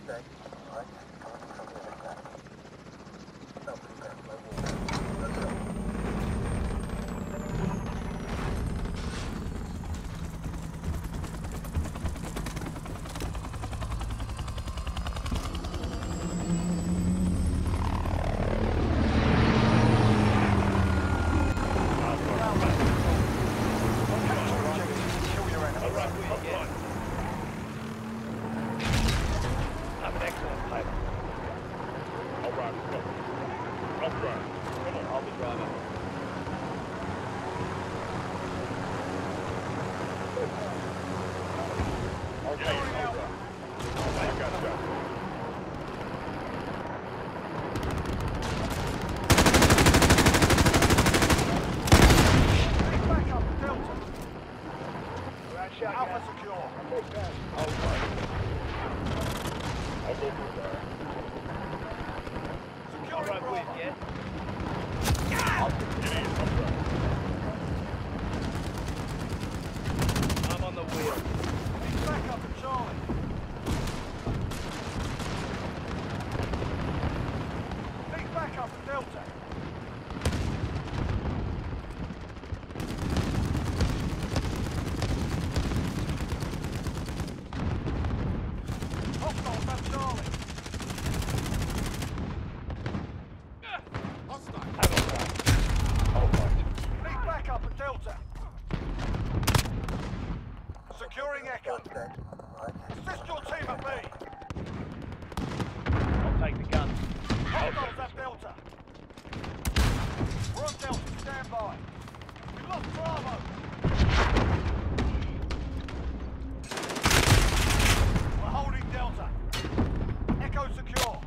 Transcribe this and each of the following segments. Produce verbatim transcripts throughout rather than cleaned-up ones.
Alpha secure. I'll go through there. Securing Right Bravo. with you. I'll get in. I'm right. I'm on the wheel. Need backup at Charlie. Need backup at Delta. Hostiles at Charlie. Need backup at Delta. Securing Echo. Assist your team at B. I'll take the gun. Hostiles at Delta. We're on Delta, stand by. We lost Bravo. We're holding Delta. Echo secure.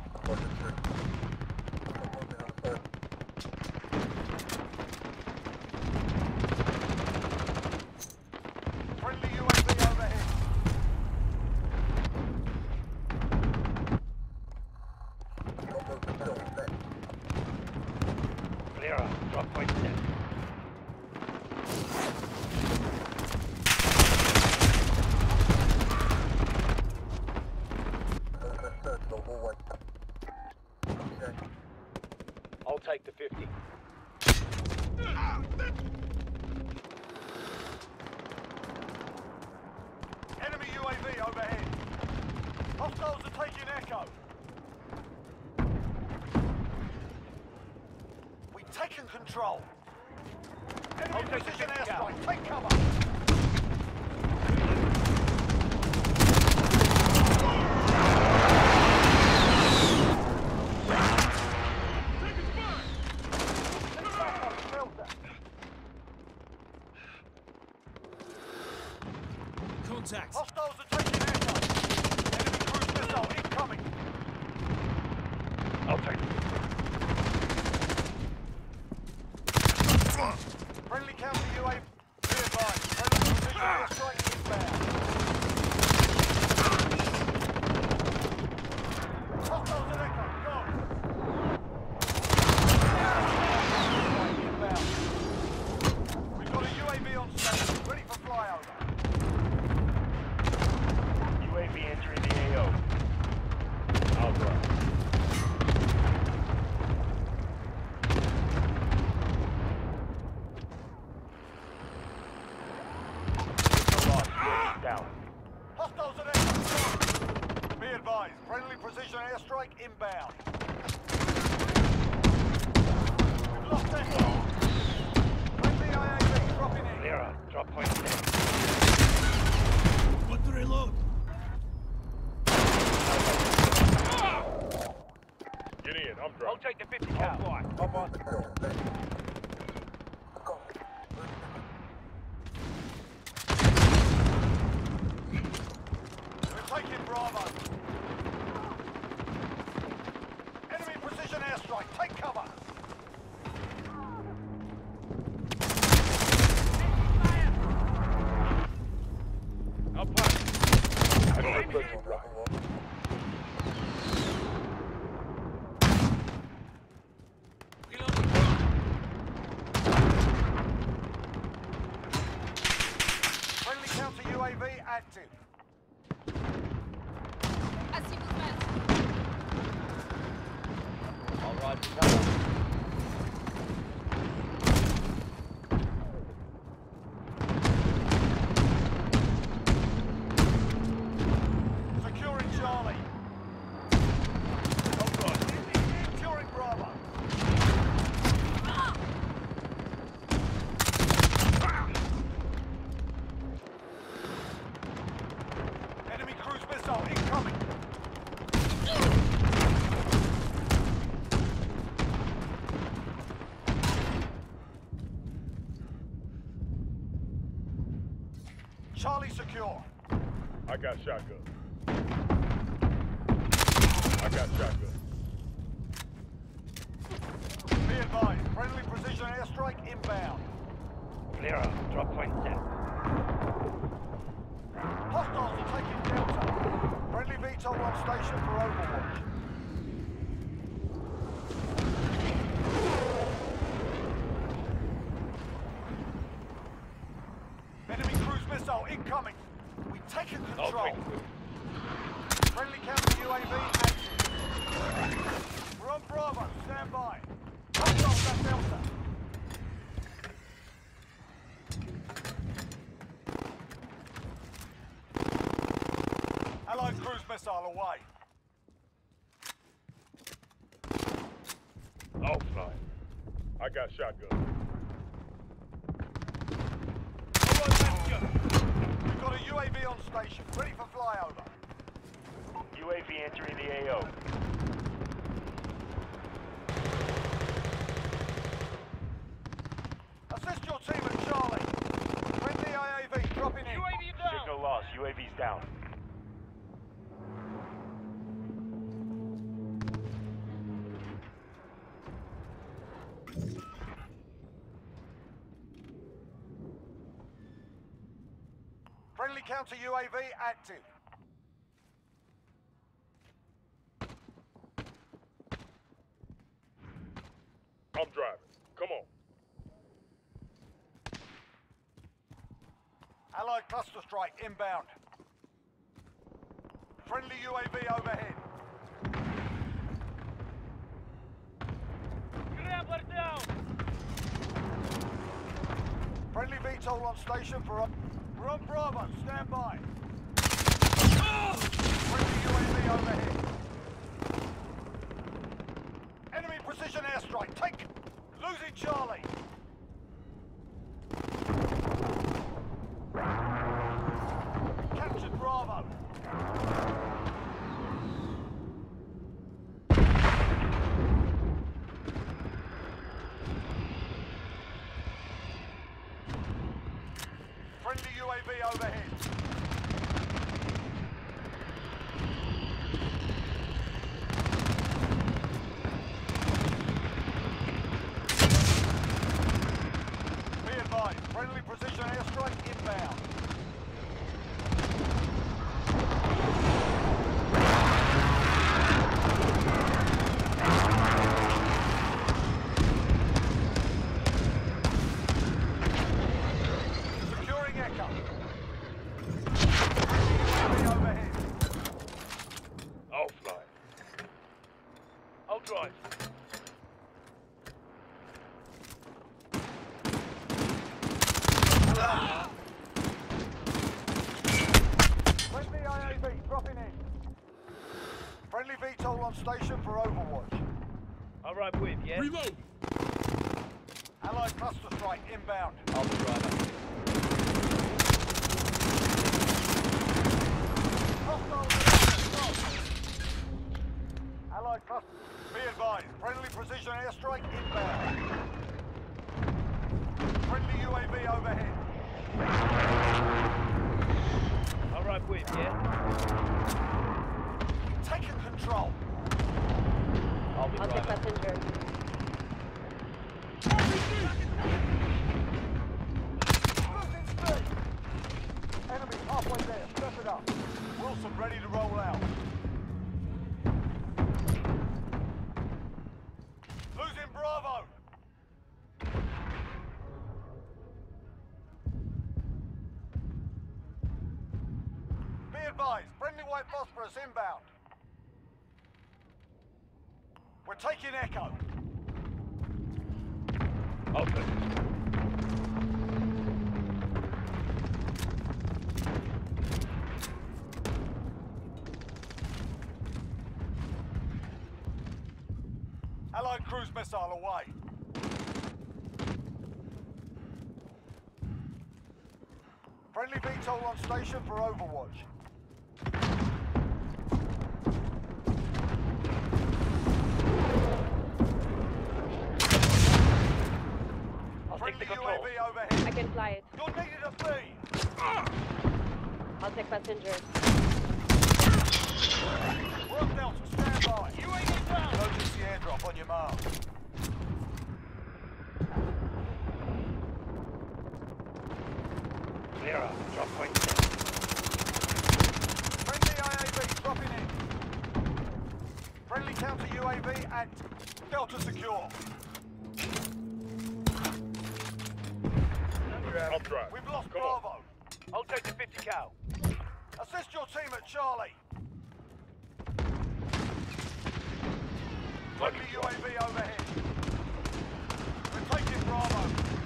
Friendly U A V overhead. Clear up. Drop point set. I'll take the fifty. Enemy U A V overhead. Hostiles are taking Echo. We've taken control. Enemy I'll take the precision fifty airstrike. cal. Take cover. Take backup, Delta. Contact. Hostiles are taking Echo. Enemy cruise missile incoming. I'll take the fifty. Friendly counter U A V. Be advised. Friendly precision airstrike inbound. Hostiles at Echo. Go. Inbound. We've got a U A V on station. Ready for flyover. U A V entering the A O. I'll drive. Down. Hostiles at Echo. Be advised. Friendly precision airstrike inbound. We've lost Echo. Friendly I A V dropping in. Clear up. Drop point set. What to reload? Get in. I'm I'll driving. take the fifty cal. I'm on the field. We're taking Bravo. Enemy precision airstrike. Take cover. I'll punch. I don't have personal driving. Friendly counter U A V active. I see movement. Right, cover. Securing Charlie. Oh God. Securing Bravo. Enemy cruise missile incoming. Charlie secure. I got shotgun. I got shotgun. Be advised, friendly precision airstrike inbound. Clear up. Drop point set. Hostiles are taking Delta. Friendly V TOL on station for overwatch. Enemy cruise missile incoming. We've taken I'll control. take this. Friendly counter U A V active. We're on Bravo. Stand by. Hostiles at Delta. Allied cruise missile away. I'll fly. I got shotgun. We've got a U A V on station, ready for flyover. U A V entering the A O. Assist your team at Charlie. Friendly I A V dropping in. Signal lost. U A V's down. Friendly counter U A V active. I'm driving. Come on. Allied cluster strike inbound. Friendly U A V overhead. Grabber down! Friendly V TOL on station for up. We're on Bravo, stand by. Friendly U A V overhead. Enemy precision airstrike, take. Losing Charlie. Captured Bravo. Friendly U A V overhead. Be advised, friendly precision airstrike inbound. Securing Echo. Friendly U A V overhead. I'll fly. I'll drive. Friendly I A V dropping in. Friendly V TOL on station for overwatch. All right, with, yeah? Reload! Allied cluster strike inbound. I'll be driver. Hostiles. Allied cluster. Be advised, friendly precision airstrike inbound. Friendly U A V overhead. All right, with, yeah? Taking control. I'll be Object driver. messenger. Losing speed. Enemy halfway there. Step it up. Wilson ready to roll out. Losing Bravo. Be advised, friendly white phosphorus inbound. We're taking Echo. Open. Allied cruise missile away. Friendly V TOL on station for Overwatch. I'll take the Friendly U A controls. V overhead. I can fly it. You're needed at B. I'll take passengers. We're up Delta, stand by. U A V down. Emergency airdrop on your mark. Clear up. Drop point set. Friendly I A V dropping in. Friendly counter U A V active. Delta secure. I'm driving. We've lost Come on. Bravo. I'll take the fifty cal. Assist your team at Charlie. Friendly U A V overhead. We're taking Bravo.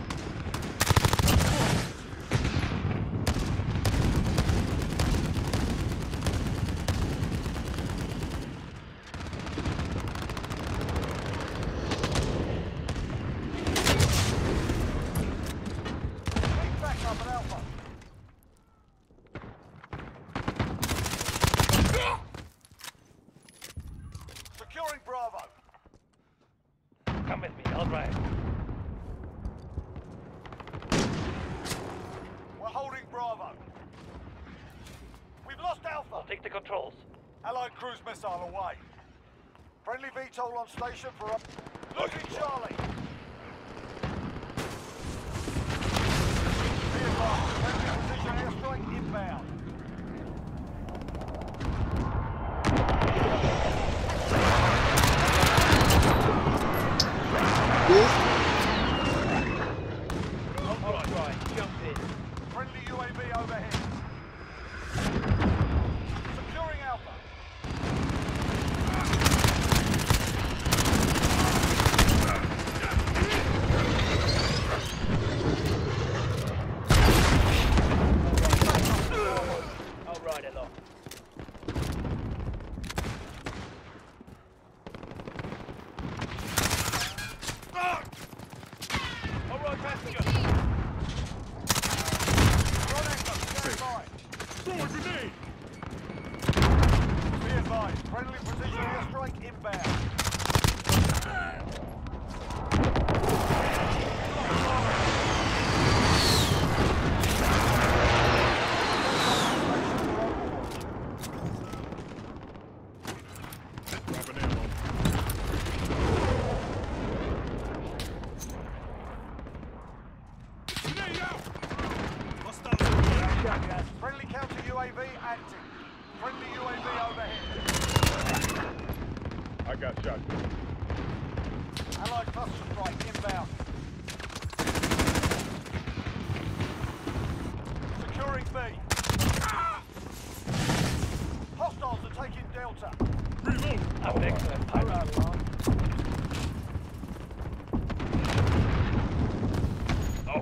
Keep back up at Alpha. Securing Bravo. Come with me. I'll drive. We're holding Bravo. We've lost Alpha. I'll take the controls. Allied cruise missile away. Friendly V TOL on station for up. Looking Charlie. Be advised, friendly precision airstrike inbound. All right, jump in. Friendly U A V overhead. Securing Alpha. I'll ride along. All right, passenger. Ron Echo, stand by. Throw a grenade! Be advised, friendly precision airstrike inbound. Dropping ammo. Grenade out! Hostile. Friendly counter U A V active. Friendly U A V overhead. I got shotgun. Allied cluster strike inbound. Securing B. Hostiles are taking Delta. Reload! I'm an excellent pilot. Oh,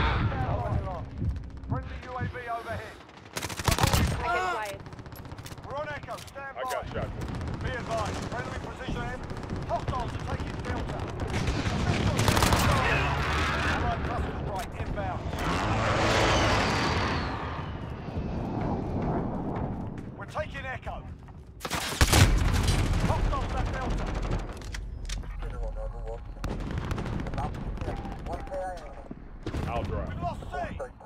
Friendly U A V overhead. I can fly it. We're on Echo, stand I by. got shotgun. Be advised, friendly precision air. Hostiles are taking Delta. Allied cluster strike inbound. We're taking Echo. Hostiles at Delta. I'll We've drive. lost C.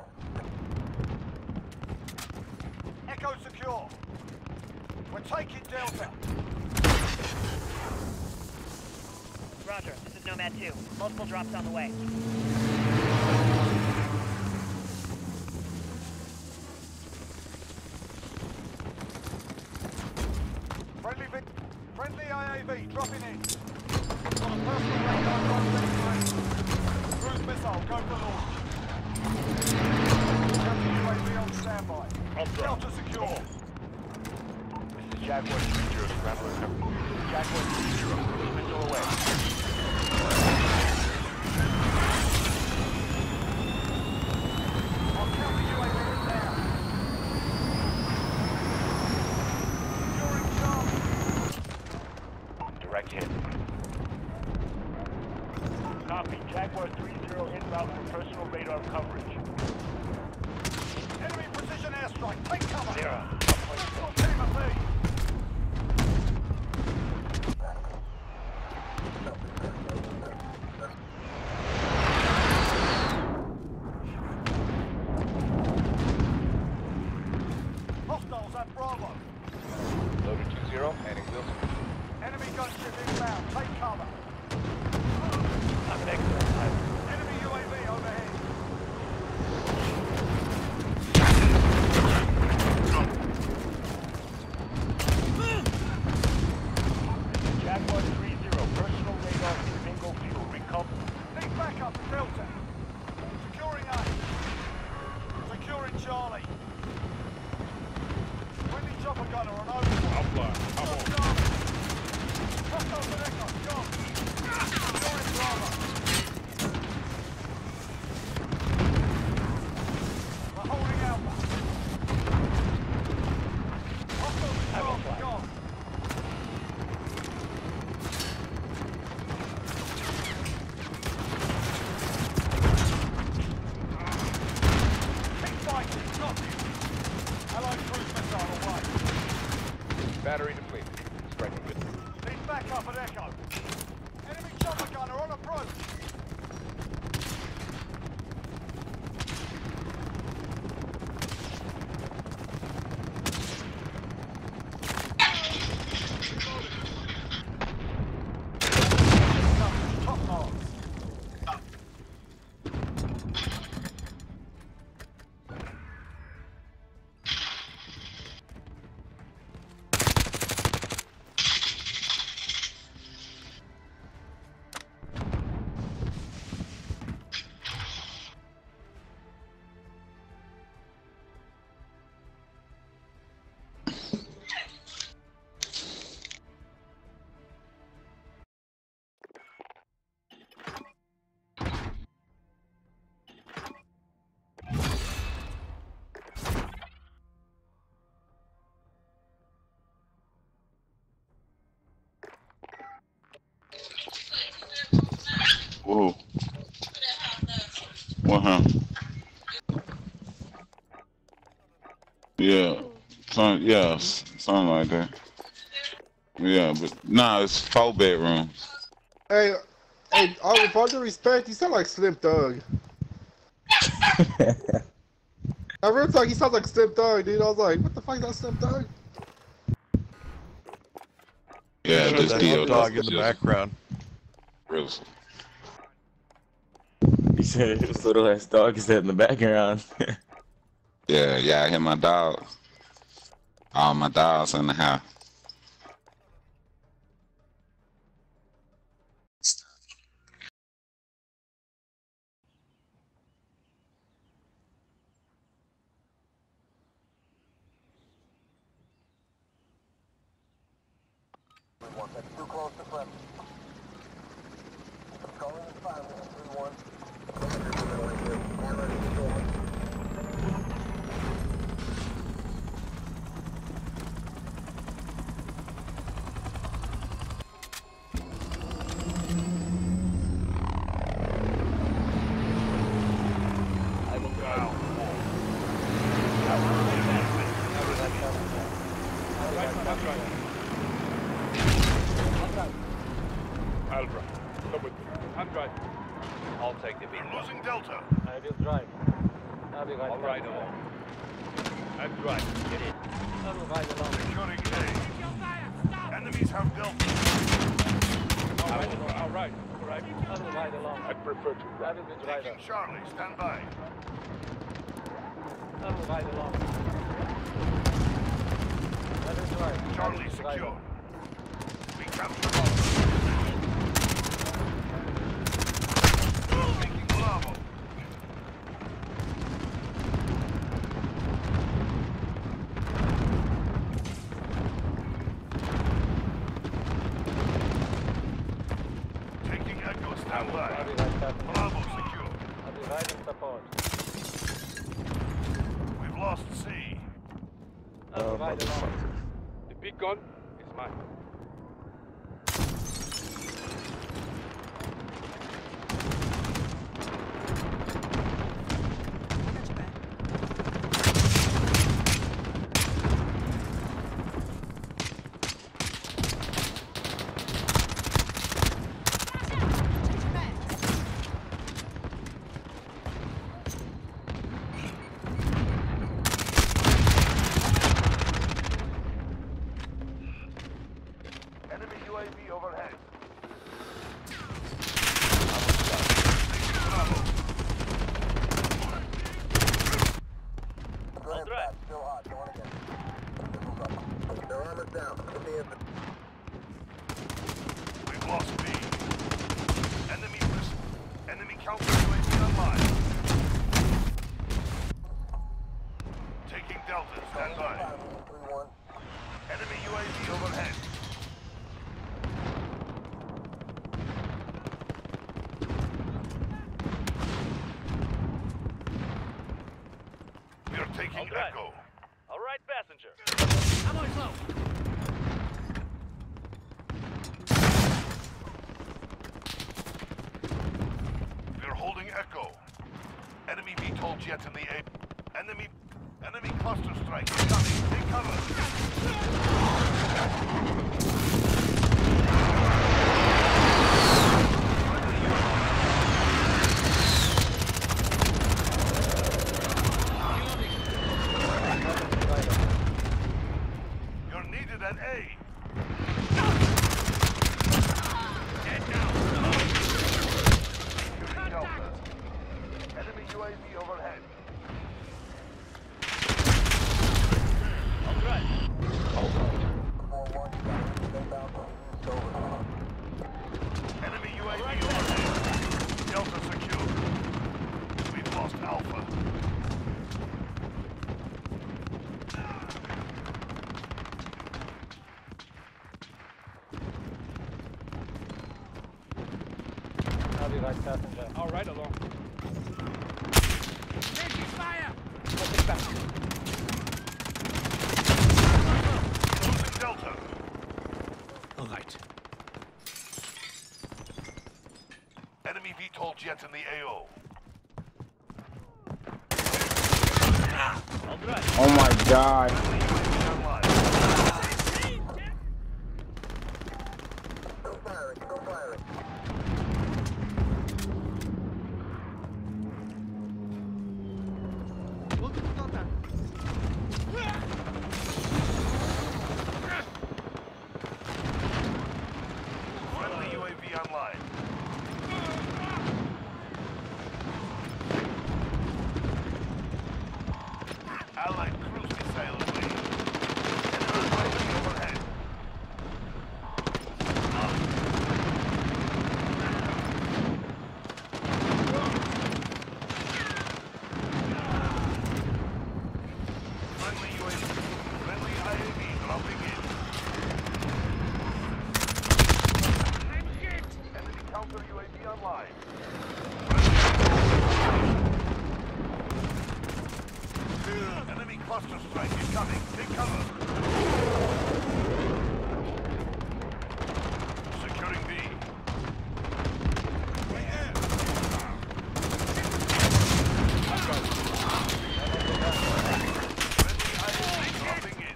Echo secure. We're taking Delta. Roger, this is Nomad two. Multiple drops on the way. Friendly V, friendly I A V dropping in. Got a personal radar on cruise missile, go for launch. Counter U A V on standby. I'm driving. Delta secure. This is Jaguar three zero, Scrambler Company. Jaguar three zero, Movement away. I'll count the U A V down. You're in charge. Direct hit. Copy. Jaguar three zero inbound for personal radar coverage. Enemy precision airstrike. Take cover. Zero. Your team of me. Hostiles at Bravo. Loader two zero, heading Wilson. Enemy gunship inbound. Take cover. I'm next to the time. Enemy U A V overhead. Jaguar three zero, personal radar in bingo fuel. Recover. Need backup at Delta. Securing A. Securing Charlie. Friendly chopper gunner on overwatch. I'll fly. I'm on. Charlie. Hostiles at Echo. Go. Securing Bravo. We're holding Alpha. Hostiles at Charlie. Go. Keep fighting. Got you. Allied cruise missile away. Battery depleted. Striking good. Need backup at Echo. Enemy chopper gunner on approach. Top mark. Whoa. What happened? Yeah. Some, yeah, s- something like that. Yeah, but nah, it's four bedrooms. Hey, hey, all with all due respect, you sound like Slim Thug. I real talk, he sounds like Slim Thug, dude. I was like, what the fuck is that Slim Thug? Yeah, Sure, this that deal. hot dog in the background. Really. He said his little ass dog is in the background. Yeah, yeah, I hear my dog. All my dogs in the house. That's too close to friendly. Calling the fire, three one. Albra, come with me. I'm driving. I'll take the vehicle. We're losing Delta. I will drive. I'll be right I'll ride along. I'm driving. Get in. I will ride along. Securing A. Enemies have Delta. All right, all right, all right. I will ride along. I'd prefer to I ride. will be driver. Taking Charlie, stand by. I will ride along. I will drive. Charlie I will be driver. secure. We capture Bravo. Taking Bravo. Oh, Right along. motherfucker. The big gun is mine. Enemy U A V overhead. All right. Still hot. Going again. Their armor's down. Put the infantry. We've lost B. Enemy risk. Enemy counter U A V online. Taking Delta. Stand by. Enemy U A V overhead. We are taking All right. Echo. All right, passenger. Ammo is low. We are holding Echo. Enemy V TOL jet in the air. Enemy, enemy cluster strike incoming. Take cover. You're needed at A. Shooting Delta. Enemy U A V overhead. All right. Enemy U A V overhead. Delta secure. We've lost Alpha. I'll be right passenger. All right, along. Taking fire! Losing Delta. All right. Enemy V TOL jet in the A O. All right. Oh my god. Enemy U A V online. Still firing, still firing. Friendly U A V online. Allied cruise missile away. Enemy U A V overhead. Friendly U A V. Friendly I A V dropping in. Enemy counter U A V online. Enemy cluster strike incoming. Take cover. Securing B. Friendly I A V dropping in.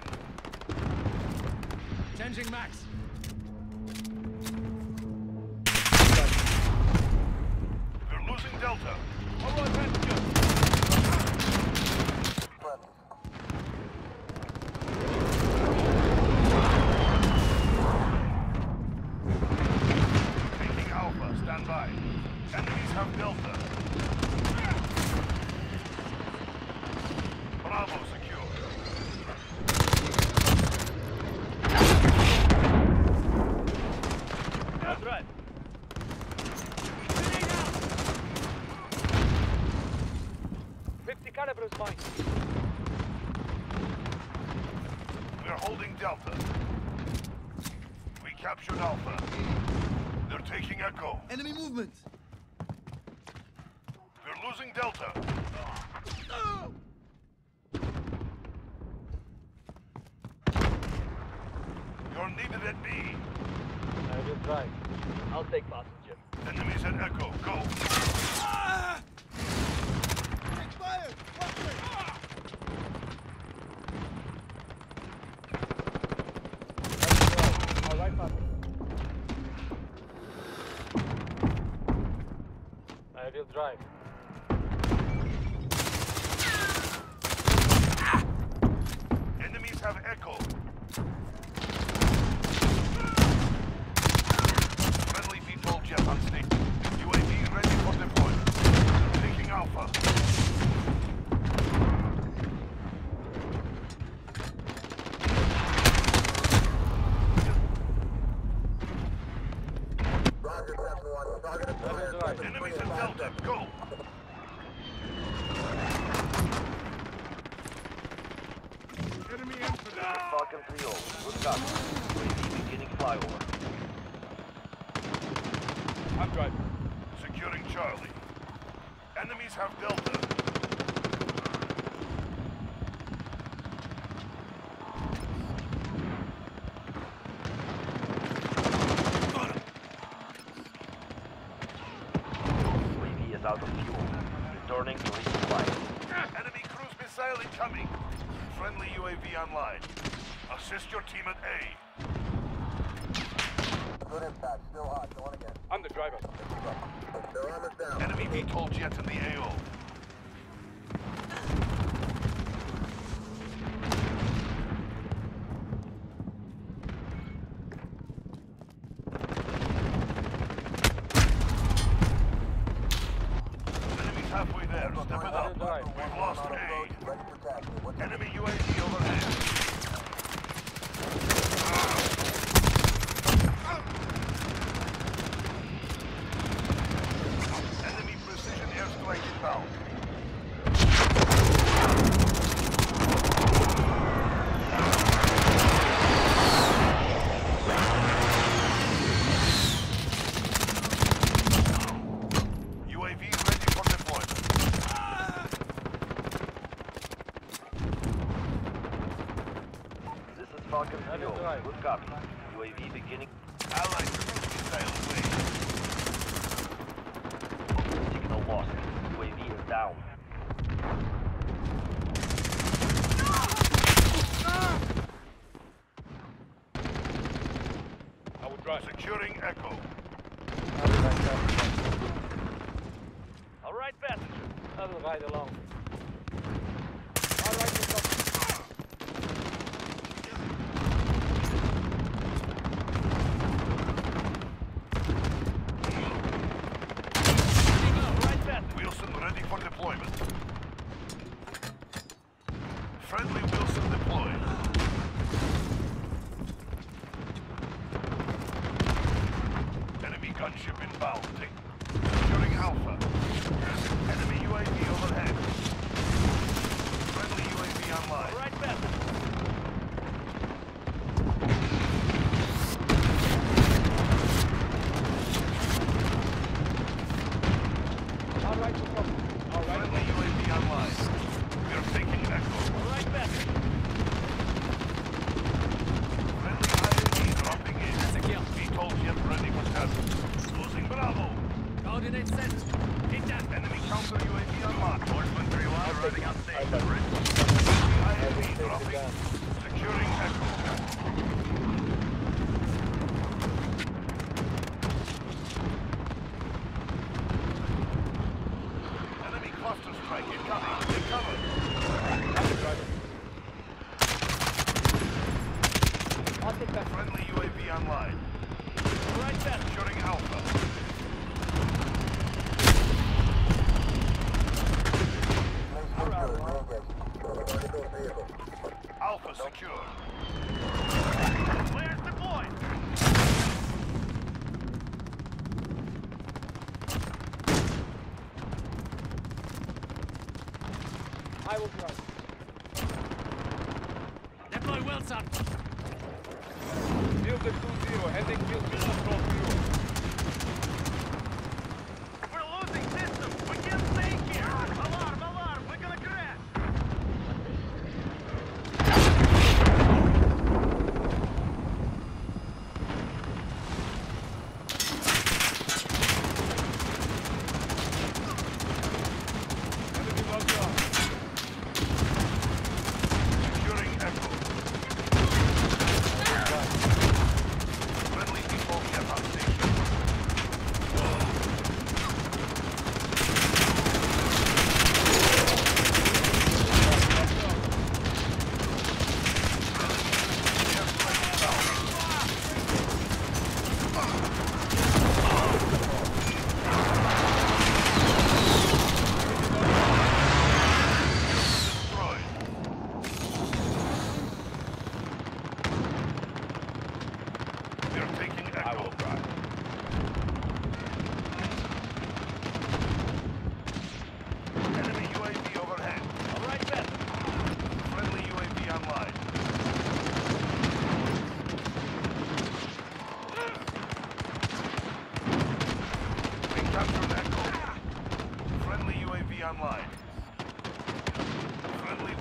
Changing max. We're losing Delta. All right, passenger. Taking Alpha. Stand by. Enemies have Delta. Bravo secure. All right. Fifty caliber is mine. We're holding Delta. We captured Alpha. They're taking Echo. Enemy movement. We're losing Delta. needed at B. I will drive. I'll take passenger. Enemies at Echo. Go. All right, passenger. I will drive. Enemies have Echo. Friendly V TOL jet on station. U A V ready for deployment. Taking Alpha. Enemies at Delta. Go. Enemy infantry. Falcon three oh. Good copy. U A V beginning flyover. I'm driving. Securing Charlie. Enemies have Delta. U A V is out of fuel. Returning to resupply. Enemy cruise missile incoming. Friendly U A V online. Assist your team at A. Good impact. Still hot. Going again. I'm the driver. Their armor's down. Enemy V TOL jet in the A O. Enemies halfway there. Step it up. We've lost A. Ready for taxi. What's Enemy U A V overhead. Enemy precision airstrike inbound. U A V ready for deployment. This is Falcon three oh. Good copy. U A V beginning. Allied cruise missile away. Signal lost. U A V is down. I will drive. Securing Echo. All right, passenger. I will ride along. All right, Mister Wilson ready for deployment. Friendly Wilson deployed. Enemy gunship inbound. Take- Securing Alpha. Enemy U A V overhead. Friendly U A V online. All right, passenger. All right, Mister All right. Friendly U A V online. We are taking Echo. All right, passenger. Friendly I A V dropping in. That's a kill. V TOL jet ready for test. Losing Bravo. Coordinate set. Hit that. Enemy counter U A V unlocked. Horseman three one running on station. I A V dropping. Securing Echo. Enemy cluster strike incoming. Take cover. I'll take that. Friendly U A V online. All right, passenger. Securing Alpha. Alpha secured. Players deployed. I will drive. Deploy Wilson. Field two zero, heading field two control zero. We're losing system. We can't stay here. Alarm, alarm. We're gonna crash.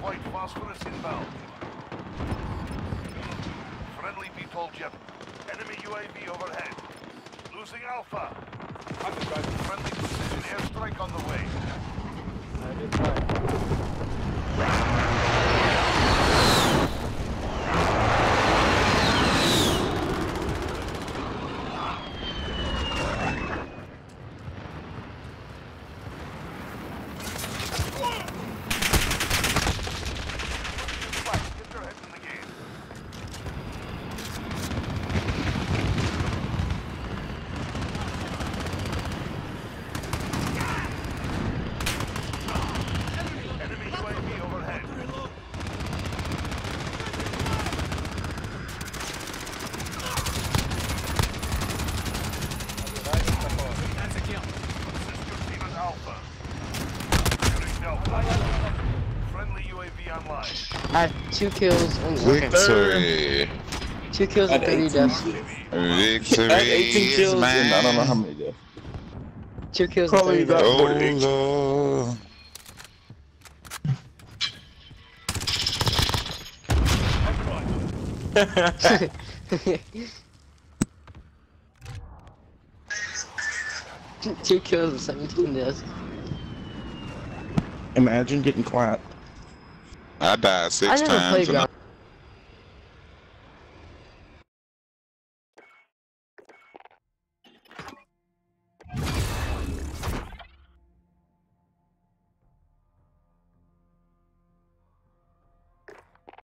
White phosphorus inbound. Friendly V TOL jet. Enemy U A V overhead. Losing Alpha. Friendly precision airstrike on the way. I did fine. Get your head in the game. Enemy U A V overhead. That's a kill. Assist your team at Alpha. Securing Delta. Friendly U A V online. I have two kills and okay. Victory. Two kills and thirty deaths. Victory I had eighteen is kills and I don't know how mine. many deaths. Two kills Probably and thirty about deaths. Oh, Lord. Two kills and seventeen deaths. Imagine getting clapped. I died I six never times. played and I- Ground